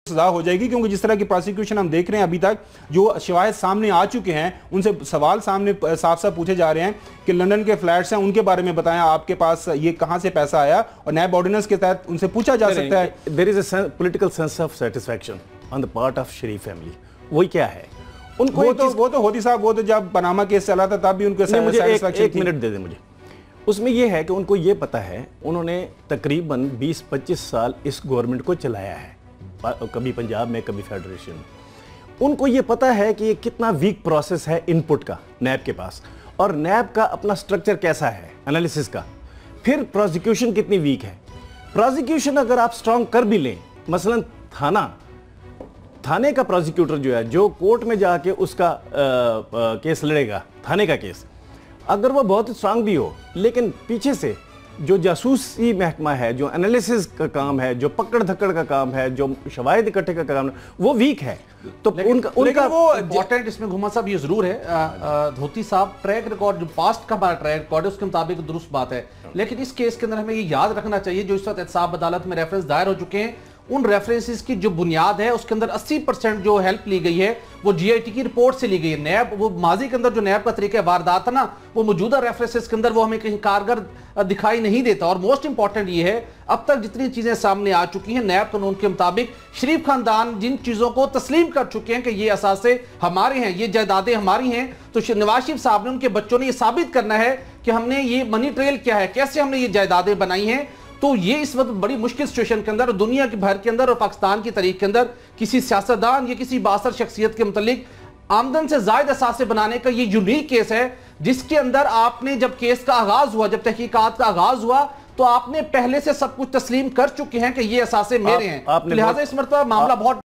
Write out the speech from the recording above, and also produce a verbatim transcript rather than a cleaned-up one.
سزا ہو جائے گی، کیونکہ جس طرح کی پروسیکیوشن ہم دیکھ رہے ہیں ابھی تک جو شواہد سامنے آ چکے ہیں ان سے سوال سامنے صاف صاف پوچھے جا رہے ہیں کہ لندن کے فلیٹس ہیں ان کے بارے میں بتائیں، آپ کے پاس یہ کہاں سے پیسہ آیا، اور نیب آرڈیننس کے تحت ان سے پوچھا جا سکتا ہے. There is a political sense of satisfaction on the part of Sharif family. وہی کیا ہے ان کو؟ وہ تو ہوتی صاحب، وہ تو جب پاناما کیس چلا تھا تب بھی ان کو سیٹسفیکشن تھی. ایک منٹ دے دیں مجھے. اس میں یہ ہے کہ ان کو یہ پتا ہے، انہوں نے تقریباً بیس پچیس سال اس گورنمنٹ کو چلایا ہے، کبھی پنجاب میں کبھی فیڈریشن میں. ان کو یہ پتا ہے کہ یہ کتنا ویک پروسیس ہے ان پٹ کا نیب کے پاس، اور نیب کا اپنا سٹرکچر کیسا ہے انالیسس کا. پھر پروزیکیوشن کتنی ویک ہے. پروزیکیوشن اگر آپ سٹرونگ کر بھی لیں، مثلا تھانہ تھانے کا پروزیکیوٹر جو ہے، جو کورٹ میں جا کے اس کا کیس لڑے گا، تھانے کا کیس، اگر وہ بہت سٹرونگ بھی ہو، لیکن پیچھے سے جو جاسوسی محکمہ ہے، جو انالیسس کا کام ہے، جو پکڑ دھکڑ کا کام ہے، جو شواہد اکٹھے کا کام ہے، وہ ویک ہے. تو ان کا ان کا وہ امپورٹنٹ اس میں گھما صاحب یہ ضرور ہے دھوتی صاحب، ٹریک ریکارڈ جو پاسٹ کا ہمارا ٹریک ریکارڈ ہے اس کے مطابق درست بات ہے، لیکن اس کیس کے اندر ہمیں یہ یاد رکھنا چاہیے جو اس وقت احتساب عدالت میں ریفرنس دائر ہو چکے ہیں، ان ریفرنسز کی جو بنیاد ہے اس کے اندر اسی پرسنٹ جو ہیلپ لی گئی ہے وہ جی آئی ٹی کی رپورٹ سے لی گئی ہے. نیب وہ ماضی کے اندر جو نیب کا طریقہ واردات تھا نا، وہ موجودہ ریفرنسز کے اندر وہ ہمیں کہیں کارگر دکھائی نہیں دیتا. اور موسٹ امپورٹنٹ یہ ہے اب تک جتنی چیزیں سامنے آ چکی ہیں نیب قانون کے مطابق، شریف خاندان جن چیزوں کو تسلیم کر چکے ہیں کہ یہ اثاثے ہمارے ہیں، یہ جائیدادیں ہماری ہیں، تو نواز شریف صاحب نے ان کے بچوں نے یہ ثابت کرنا ہے کہ ہم نے یہ منی ٹریل کیا ہے، کیسے ہم نے یہ جائیدادیں بنائی ہیں. تو یہ اس وقت بڑی مشکل سچویشن کے اندر، دنیا کے بھر کے اندر اور پاکستان کی تاریخ کے اندر کسی سیاستدان یا کسی بااثر شخصیت کے متعلق آمدن سے زائد اثاثے بنانے کا یہ یونیک کیس ہے، جس کے اندر آپ نے جب کیس کا آغاز ہوا، جب تحقیقات کا آغاز ہوا، تو آپ نے پہلے سے سب کچھ تسلیم کر چکے ہیں کہ یہ اثاثے میرے ہیں. لہٰذا اس مرتبہ معاملہ بہت